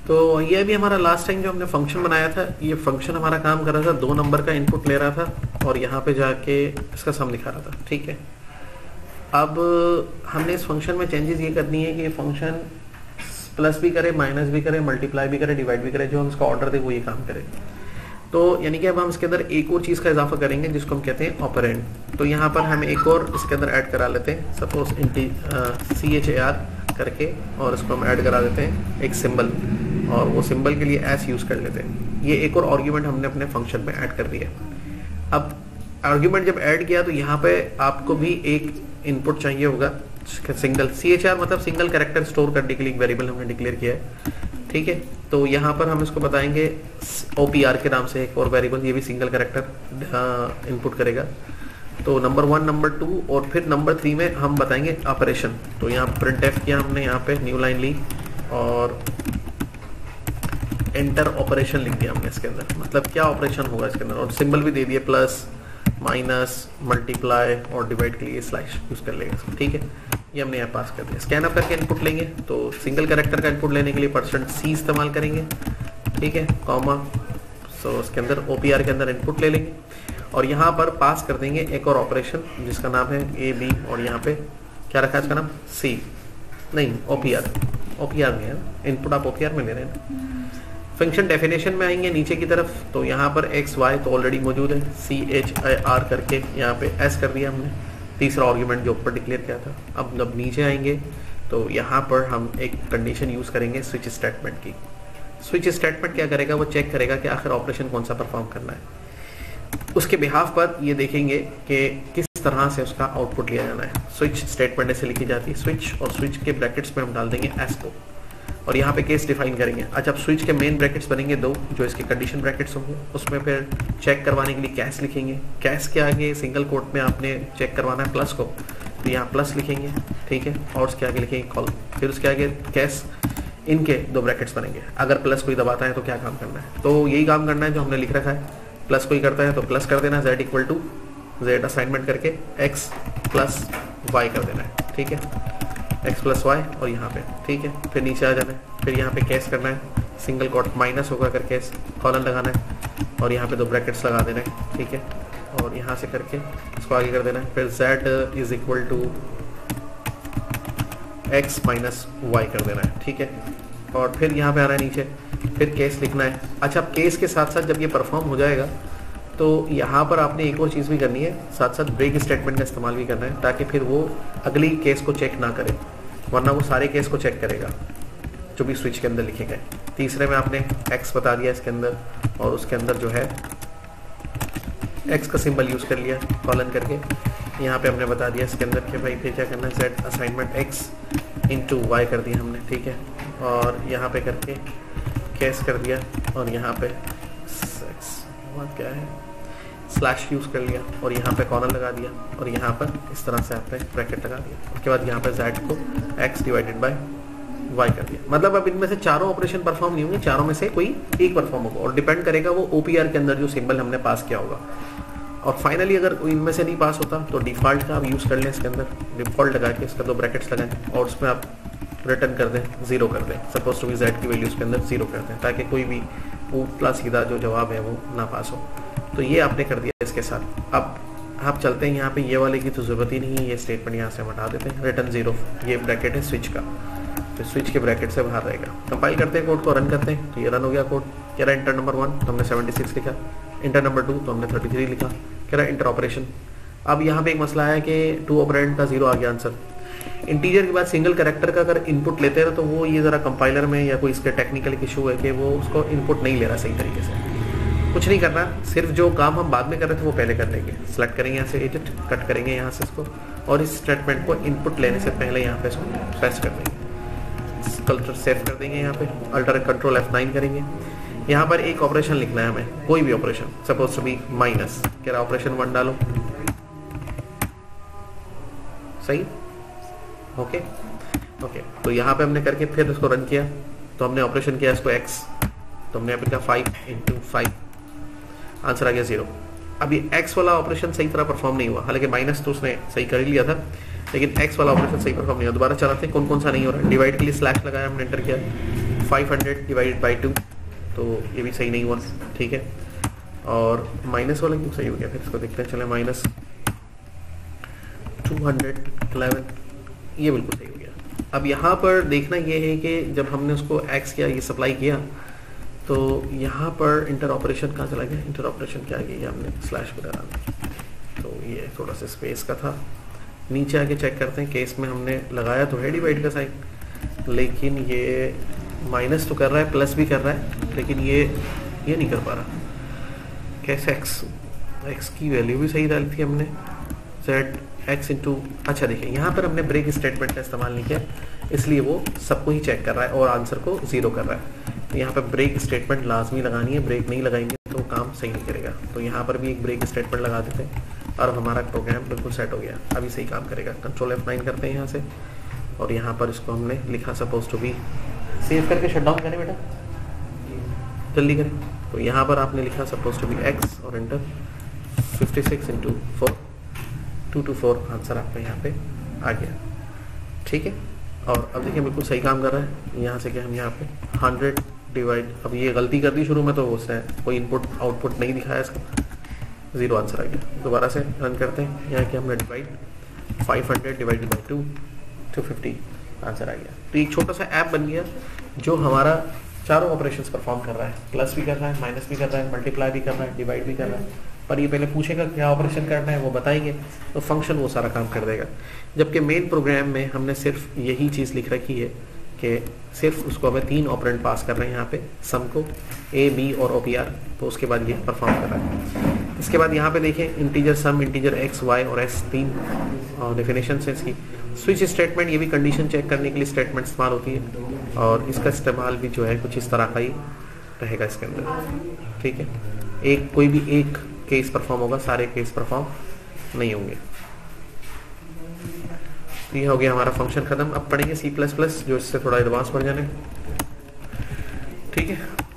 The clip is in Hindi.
तो ये भी हमारा लास्ट टाइम जो हमने फंक्शन बनाया था, ये फंक्शन हमारा काम कर रहा था, 2 नंबर का इनपुट ले रहा था और यहाँ पे जाके इसका सम दिखा रहा था। ठीक है, अब हमने इस फंक्शन में चेंजेस ये करनी है कि ये फंक्शन प्लस भी करे, माइनस भी करे, मल्टीप्लाई भी करे, डिवाइड भी करे, जो हम इसका ऑर्डर दे वो ये काम करे। तो यानी कि अब हम इसके अंदर एक और चीज़ का इजाफा करेंगे जिसको हम कहते हैं ऑपरेंड। तो यहाँ पर हम एक और इसके अंदर ऐड करा लेते हैं, सपोज CHAR करके, और इसको हम ऐड करा देते हैं एक सिंबल, और वो सिंबल के लिए एस यूज़ कर लेते हैं। ये एक और आर्ग्यूमेंट हमने अपने फंक्शन में ऐड कर दिया। अब आर्ग्यूमेंट जब ऐड किया तो यहाँ पे आपको भी एक इनपुट चाहिए होगा, सिंगल CHR मतलब सिंगल कैरेक्टर स्टोर करने के लिए एक वेरिएबल हमने डिक्लेयर किया है। ठीक है, तो यहाँ पर हम इसको बताएंगे OPR के नाम से एक और वेरिएबल, ये भी सिंगल कैरेक्टर इनपुट करेगा। तो नंबर 1, नंबर 2 और फिर नंबर 3 में हम बताएंगे ऑपरेशन। तो यहाँ printf किया हमने, यहाँ पे न्यू लाइन ली और एंटर ऑपरेशन लिख दिया हमने इसके अंदर, मतलब क्या ऑपरेशन होगा इसके अंदर, और सिंबल भी दे दिए, प्लस, माइनस, मल्टीप्लाई और डिवाइड के लिए स्लैश यूज कर लेंगे इसको। ठीक है, ये हमने यहाँ पास कर दिया। स्कैन अप करके इनपुट लेंगे, तो सिंगल कैरेक्टर का इनपुट लेने के लिए %C इस्तेमाल करेंगे। ठीक है, कॉमा, सो इसके अंदर OPR के अंदर इनपुट ले लेंगे और यहाँ पर पास कर देंगे एक और ऑपरेशन जिसका नाम है AB, और यहाँ पे क्या रखा है इसका नाम, C नहीं OPR में है, इनपुट आप OPR में ले रहे हैं। फंक्शन डेफिनेशन में आएंगे नीचे की तरफ, तो यहाँ पर XY तो ऑलरेडी मौजूद है, CHAR करके यहाँ पे S कर दिया हमने, तीसरा आर्ग्यूमेंट जो ऊपर डिक्लेयर किया था। अब जब नीचे आएंगे तो यहाँ पर हम एक कंडीशन यूज करेंगे स्विच स्टेटमेंट की। स्विच स्टेटमेंट क्या करेगा, वो चेक करेगा कि आखिर ऑपरेशन कौन सा परफॉर्म करना है। उसके बिहाफ पर ये देखेंगे कि किस तरह से उसका आउटपुट लिया जाना है। स्विच स्टेटमेंट ऐसे लिखी जाती है, स्विच और स्विच के ब्रैकेट्स में हम डाल देंगे S को, और यहाँ पे केस डिफाइन करेंगे। अच्छा, अब स्विच के मेन ब्रैकेट्स बनेंगे 2 जो इसके कंडीशन ब्रैकेट्स होंगे, उसमें फिर चेक करवाने के लिए कैश लिखेंगे। कैश के आगे सिंगल कोट में आपने चेक करवाना है प्लस को, तो यहाँ प्लस लिखेंगे। ठीक है, और उसके आगे लिखेंगे कॉल, फिर उसके आगे कैश, इनके 2 ब्रैकेट्स बनेंगे। अगर प्लस कोई दबाता है तो क्या काम करना है, तो यही काम करना है जो हमने लिख रखा है। प्लस कोई करता है तो प्लस कर देना, Z = Z असाइनमेंट करके X + Y कर देना है। ठीक है, X + Y और यहाँ पे। ठीक है, फिर नीचे आ जाना है, फिर यहाँ पे कैश करना है, सिंगल कोट माइनस होगा करके कॉलन लगाना है और यहाँ पे 2 ब्रैकेट्स लगा देना है। ठीक है, और यहाँ से करके इसको आगे कर देना है, फिर Z = X - Y कर देना है। ठीक है, और फिर यहाँ पे आना है नीचे, फिर केस लिखना है। अच्छा, अब केस के साथ साथ जब ये परफॉर्म हो जाएगा तो यहाँ पर आपने एक और चीज़ भी करनी है, साथ साथ ब्रेक स्टेटमेंट का इस्तेमाल भी करना है, ताकि फिर वो अगली केस को चेक ना करे, वरना वो सारे केस को चेक करेगा जो भी स्विच के अंदर लिखे गए। तीसरे में आपने X बता दिया इसके अंदर, और उसके अंदर जो है X का सिंबल यूज़ कर लिया कॉलन करके। यहाँ पे हमने बता दिया इसके अंदर कि भाई फिर क्या करना है, Z असाइनमेंट X * Y कर दिया हमने। ठीक है, और यहाँ पे करके केस कर दिया, और यहाँ पे क्या है स्लैश यूज़ कर लिया, और यहाँ पे कॉर्नर लगा दिया, और यहाँ पर इस तरह से आपने ब्रैकेट लगा दिया। उसके बाद यहाँ पे Z को X / Y कर दिया। मतलब अब इनमें से चारों ऑपरेशन परफॉर्म नहीं होंगे, चारों में से कोई एक परफॉर्म होगा, और डिपेंड करेगा वो OPR के अंदर जो सिंबल हमने पास किया होगा। और फाइनली अगर इनमें से नहीं पास होता तो डिफ़ॉल्ट का आप यूज़ कर लें, इसके अंदर डिफ़ॉल्ट लगा के इसका 2 ब्रैकेट्स लगाएं और उसमें आप रिटर्न कर दें, 0 कर दें, सपोज टू बी Z की वैल्यू उसके अंदर 0 कर दें, ताकि कोई भी ऊपला सीधा जो जवाब है वो ना पास हो। तो ये आपने कर दिया इसके साथ। अब आप चलते हैं यहाँ पे, ये वाले की तो ज़रूरत ही नहीं है, ये स्टेटमेंट यहाँ से हम हटा देते हैं। रिटर्न 0, ये ब्रैकेट है स्विच का, तो स्विच के ब्रैकेट से बाहर रहेगा। कंपाइल करते हैं कोड को, रन करते हैं, तो ये रन हो गया कोड। कह रहा है इंटर नंबर 1 तो हमने 76 लिखा, इंटर नंबर 2 तो हमने 33 लिखा। कह रहा है इंटर ऑपरेशन। अब यहाँ पे एक मसला है कि 2 ऑपरेंड का 0 आ गया आंसर। इंटीजर के बाद सिंगल कैरेक्टर का अगर इनपुट लेते हैं तो वो ये ज़रा कंपाइलर में या कोई इसका टेक्निकल इशू है कि वो उसको इनपुट नहीं ले रहा सही तरीके से। कुछ नहीं करना, सिर्फ जो काम हम बाद में कर रहे थे वो पहले कर लेंगे। सेलेक्ट करेंगे यहाँ से एडिट, कट करेंगे यहाँ से इसको, और इस स्टेटमेंट को इनपुट लेने से पहले यहाँ पे इसको प्रेस कर देंगे, कल्चर सेव कर देंगे। यहाँ पे अल्टर कंट्रोल F9 करेंगे। यहाँ पर एक ऑपरेशन लिखना है हमें, कोई भी operation, suppose to be minus. कह रहा ऑपरेशन 1 डालो, सही, ओके ओके। तो यहाँ पे हमने करके फिर इसको रन किया, तो हमने ऑपरेशन किया इसको X, तो हमने यहाँ पे 5 × 5, आंसर आ गया 0। अब ये X वाला ऑपरेशन सही तरह परफॉर्म नहीं हुआ, हालांकि माइनस तो उसने सही कर ही लिया था, लेकिन X वाला ऑपरेशन सही परफॉर्म नहीं हुआ। दोबारा चलाते हैं कौन कौन सा नहीं हो रहा है। डिवाइड के लिए स्लैश लगाया, हमने एंटर किया, 500 डिवाइडेड बाई 2, तो ये भी सही नहीं हुआ, ठीक है। और माइनस वाला क्यों सही हो गया, फिर इसको देखते हैं, चले माइनस 211, ये बिल्कुल सही हो गया। अब यहाँ पर देखना ये है कि जब हमने उसको एक्स किया, ये सप्लाई किया, तो यहाँ पर इंटर ऑपरेशन कहाँ चला गया, इंटर ऑपरेशन क्या गया, ये हमने स्लैश वगैरह में, तो ये थोड़ा सा स्पेस का था। नीचे आके चेक करते हैं, केस में हमने लगाया तो है डिवाइड का साइन, लेकिन ये माइनस तो कर रहा है, प्लस भी कर रहा है, लेकिन ये नहीं कर पा रहा। कैसे एक्स की वैल्यू भी सही डाली थी हमने, जेड एक्स इंटू, अच्छा देखिए यहाँ पर हमने ब्रेक स्टेटमेंट का इस्तेमाल नहीं किया, इसलिए वो सबको ही चेक कर रहा है और आंसर को 0 कर रहा है। तो यहाँ पर ब्रेक स्टेटमेंट लाजमी लगानी है, ब्रेक नहीं लगाएंगे तो काम सही नहीं करेगा। तो यहाँ पर भी एक ब्रेक स्टेटमेंट लगा देते हैं और हमारा प्रोग्राम बिल्कुल सेट हो गया, अभी सही काम करेगा। कंट्रोल F9 करते हैं यहाँ से, और यहाँ पर इसको हमने लिखा सपोज टू बी, सेव करके शट डाउन करें बेटा, जल्दी करें। तो यहाँ पर आपने लिखा सपोज टू बी एक्स और एंटर, 56 इंटू 4, 224 आंसर आपका यहाँ पे आ गया, ठीक है। और अब देखिए बिल्कुल सही काम कर रहा है। यहाँ से क्या हम यहाँ पे 100 डिवाइड, अब ये गलती कर दी शुरू में, तो उसने कोई इनपुट आउटपुट नहीं दिखाया इसका, 0 आंसर आ गया। दोबारा से रन करते हैं, यहाँ क्या हमने डिवाइड 500 डिवाइडेड बाई 2, 250 आंसर आ गया। तो एक छोटा सा ऐप बन गया जो हमारा चारों ऑपरेशंस परफॉर्म कर रहा है, प्लस भी कर रहा है, माइनस भी कर रहा है, मल्टीप्लाई भी कर रहा है, डिवाइड भी कर रहा है। पर ये पहले पूछेगा क्या ऑपरेशन करना है, वो बताएंगे तो फंक्शन वो सारा काम कर देगा। जबकि मेन प्रोग्राम में हमने सिर्फ यही चीज़ लिख रखी है कि सिर्फ उसको हमें 3 ऑपरेंड पास कर रहे हैं यहाँ पे, सम को ए बी और OPR, तो उसके बाद ये परफॉर्म कर रहा है। इसके बाद यहाँ पे देखें integer sum, integer X Y और एस, 3 डेफिनेशन है इसकी। स्विच स्टेटमेंट, ये भी कंडीशन चेक करने के लिए स्टेटमेंट इस्तेमाल होती है, और इसका इस्तेमाल भी जो है कुछ इस तरह का ही रहेगा इसके अंदर, ठीक है। एक कोई भी एक केस परफॉर्म होगा, सारे केस परफॉर्म नहीं होंगे। ये हो गया हमारा फंक्शन खत्म। अब पढ़ेंगे C++, जो इससे थोड़ा एडवांस वर्जन है, ठीक है।